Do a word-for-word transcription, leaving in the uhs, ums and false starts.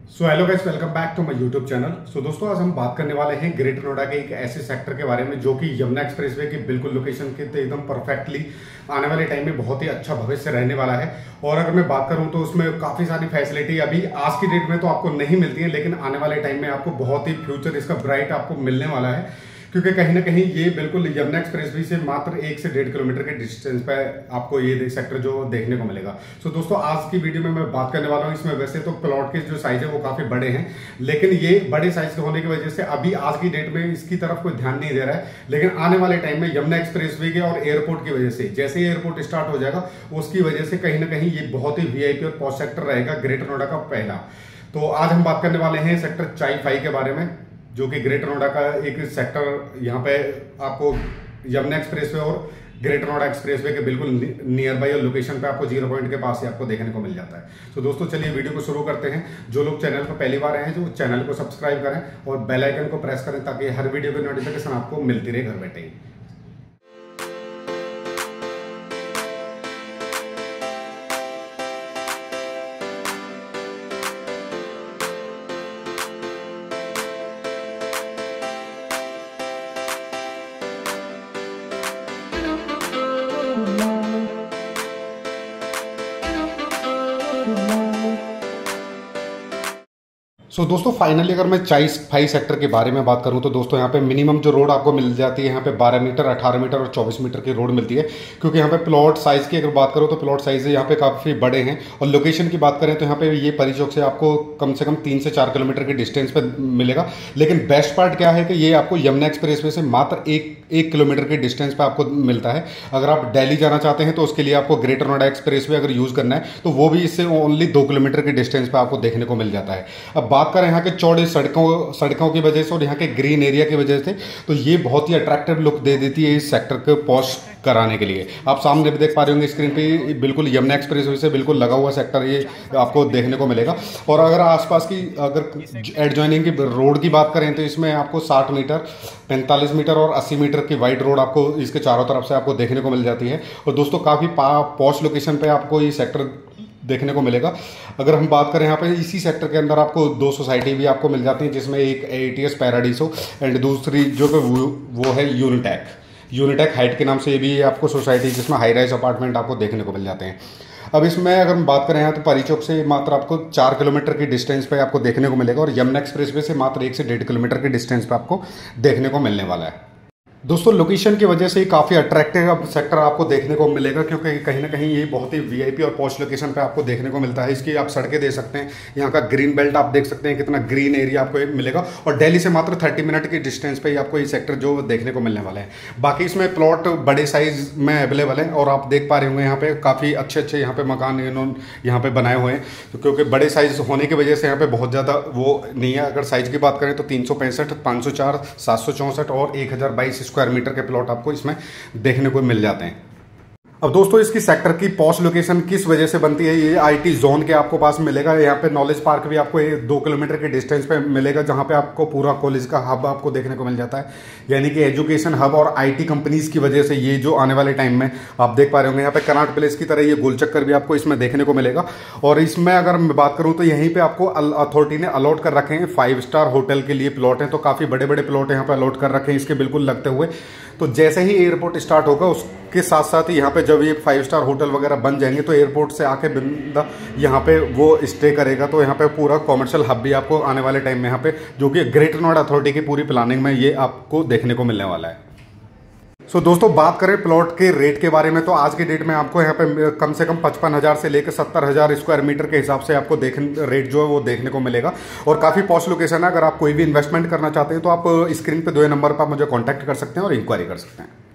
So hello guys, welcome back to my YouTube channel. So दोस्तों, आज हम बात करने वाले हैं ग्रेटर नोएडा के एक ऐसे सेक्टर के बारे में जो कि यमुना एक्सप्रेसवे की बिल्कुल लोकेशन के तो एकदम परफेक्टली आने वाले टाइम में बहुत ही अच्छा भविष्य रहने वाला है। और अगर मैं बात करूं तो उसमें काफ़ी सारी फैसिलिटी अभी आज की डेट में तो आपको नहीं मिलती है, लेकिन आने वाले टाइम में आपको बहुत ही फ्यूचर इसका ब्राइट आपको मिलने वाला है, क्योंकि कहीं ना कहीं ये बिल्कुल यमुना एक्सप्रेसवे से मात्र एक से डेढ़ किलोमीटर के डिस्टेंस पे आपको ये सेक्टर जो देखने को मिलेगा। सो दोस्तों, आज की वीडियो में मैं बात करने वाला हूँ, इसमें वैसे तो प्लॉट के जो साइज है वो काफी बड़े हैं, लेकिन ये बड़े साइज के होने की वजह से अभी आज की डेट में इसकी तरफ कोई ध्यान नहीं दे रहा है। लेकिन आने वाले टाइम में यमुना एक्सप्रेसवे के और एयरपोर्ट की वजह से, जैसे ही एयरपोर्ट स्टार्ट हो जाएगा उसकी वजह से कहीं ना कहीं ये बहुत ही वीआईपी और पॉश सेक्टर रहेगा ग्रेटर नोएडा का पहला। तो आज हम बात करने वाले हैं सेक्टर चाई फाइव के बारे में, जो कि ग्रेटर नोएडा का एक सेक्टर यहाँ पे आपको यमुना एक्सप्रेसवे और ग्रेटर नोएडा एक्सप्रेसवे के बिल्कुल नियर बाई और लोकेशन पे आपको जीरो पॉइंट के पास ही आपको देखने को मिल जाता है। तो दोस्तों, चलिए वीडियो को शुरू करते हैं। जो लोग चैनल पर पहली बार आए हैं, जो चैनल को सब्सक्राइब करें और बेल आइकन को प्रेस करें ताकि हर वीडियो की नोटिफिकेशन आपको मिलती रहे घर बैठे ही। सो so, दोस्तों फाइनली अगर मैं चाई फाइव सेक्टर के बारे में बात करूं तो दोस्तों यहाँ पे मिनिमम जो रोड आपको मिल जाती है यहाँ पे बारह मीटर, अठारह मीटर और चौबीस मीटर की रोड मिलती है, क्योंकि यहाँ पे प्लॉट साइज की अगर बात करूं तो प्लॉट साइज यहाँ पे काफ़ी बड़े हैं। और लोकेशन की बात करें तो यहाँ पे ये परी चौक से आपको कम से कम तीन से चार किलोमीटर के डिस्टेंस पर मिलेगा। लेकिन बेस्ट पार्ट क्या है कि ये आपको यमुना एक्सप्रेसवे से मात्र एक एक किलोमीटर के डिस्टेंस पर आपको मिलता है। अगर आप दिल्ली जाना चाहते हैं तो उसके लिए आपको ग्रेटर नोएडा एक्सप्रेसवे अगर यूज़ करना है तो वो भी इससे ओनली दो किलोमीटर के डिस्टेंस पर आपको देखने को मिल जाता है। अब बात करें यहाँ के चौड़े सड़कों सड़कों की वजह से और यहाँ के ग्रीन एरिया की वजह से, तो ये बहुत ही अट्रैक्टिव लुक दे देती है इस सेक्टर को पॉश कराने के लिए। आप सामने भी देख पा रहे होंगे स्क्रीन पे, बिल्कुल यमुना एक्सप्रेसवे से बिल्कुल लगा हुआ सेक्टर ये आपको देखने को मिलेगा। और अगर आसपास की अगर एडजॉइनिंग की रोड की बात करें तो इसमें आपको साठ मीटर, पैंतालीस मीटर और अस्सी मीटर की वाइड रोड आपको इसके चारों तरफ से आपको देखने को मिल जाती है। और दोस्तों, काफ़ी पॉश लोकेशन पे आपको ये सेक्टर देखने को मिलेगा। अगर हम बात करें यहाँ पे इसी सेक्टर के अंदर आपको दो सोसाइटी भी आपको मिल जाती है, जिसमें एक एटीएस पैराडीसो एंड दूसरी जो कि वो, वो है यूनिटेक यूनिटेक हाइट के नाम से ये भी आपको सोसाइटी, जिसमें हाई राइज अपार्टमेंट आपको देखने को मिल जाते हैं। अब इसमें अगर हम बात करें यहाँ तो परी चौक से मात्र आपको चार किलोमीटर की डिस्टेंस पे आपको देखने को मिलेगा और यमुना एक्सप्रेसवे से मात्र एक से डेढ़ किलोमीटर के डिस्टेंस पे आपको देखने को मिलने वाला है। दोस्तों, लोकेशन की वजह से काफ़ी अट्रैक्टिव सेक्टर आपको देखने को मिलेगा, क्योंकि कहीं ना कहीं ये बहुत ही वीआईपी और पॉश लोकेशन पे आपको देखने को मिलता है। इसकी आप सड़कें देख सकते हैं, यहाँ का ग्रीन बेल्ट आप देख सकते हैं, कितना ग्रीन एरिया आपको मिलेगा। और दिल्ली से मात्र तीस मिनट के डिस्टेंस पे ही आपको ये सेक्टर जो देखने को मिलने वाला है। बाकी इसमें प्लॉट बड़े साइज में अवेलेबल है और आप देख पा रहे होंगे यहाँ पे काफ़ी अच्छे अच्छे यहाँ पे मकान इन्होंने यहाँ पे बनाए हुए हैं, तो क्योंकि बड़े साइज होने की वजह से यहाँ पे बहुत ज़्यादा वो नहीं है। अगर साइज की बात करें तो तीन सौ पैंसठ, पाँच सौ चार, सात सौ चौंसठ और एक हज़ार बाईस स्क्वायर मीटर के प्लॉट आपको इसमें देखने को मिल जाते हैं। अब दोस्तों, इसकी सेक्टर की पॉश लोकेशन किस वजह से बनती है, ये आईटी जोन के आपको पास मिलेगा। यहाँ पे नॉलेज पार्क भी आपको दो किलोमीटर के डिस्टेंस पे मिलेगा, जहाँ पे आपको पूरा कॉलेज का हब आपको देखने को मिल जाता है, यानी कि एजुकेशन हब और आईटी कंपनीज की वजह से ये जो आने वाले टाइम में आप देख पा रहे होंगे। यहाँ पे कनाट प्लेस की तरह ये गोलचक्कर भी आपको इसमें देखने को मिलेगा। और इसमें अगर मैं बात करूँ तो यहीं पर आपको अथॉरिटी ने अलॉट कर रखे हैं फाइव स्टार होटल के लिए प्लॉट हैं, तो काफ़ी बड़े बड़े प्लॉट यहाँ पे अलॉट कर रखे हैं इसके बिल्कुल लगते हुए। तो जैसे ही एयरपोर्ट स्टार्ट होगा उसके साथ साथ ही यहाँ पे जब ये फाइव स्टार होटल वगैरह बन जाएंगे तो एयरपोर्ट से आके बंदा यहाँ पे वो स्टे करेगा, तो यहाँ पे पूरा कॉमर्शियल हब भी आपको आने वाले टाइम में यहाँ पे, जो कि ग्रेटर नोएडा अथॉरिटी की पूरी प्लानिंग में ये आपको देखने को मिलने वाला है। सो so, दोस्तों, बात करें प्लॉट के रेट के बारे में तो आज के डेट में आपको यहाँ पे कम से कम पचपन हज़ार से लेकर सत्तर हज़ार स्क्वायर मीटर के हिसाब से आपको देख रेट जो है वो देखने को मिलेगा। और काफ़ी पॉश लोकेशन है। अगर आप कोई भी इन्वेस्टमेंट करना चाहते हैं तो आप स्क्रीन पे दो नंबर पर मुझे कॉन्टैक्ट कर सकते हैं और इंक्वायरी कर सकते हैं।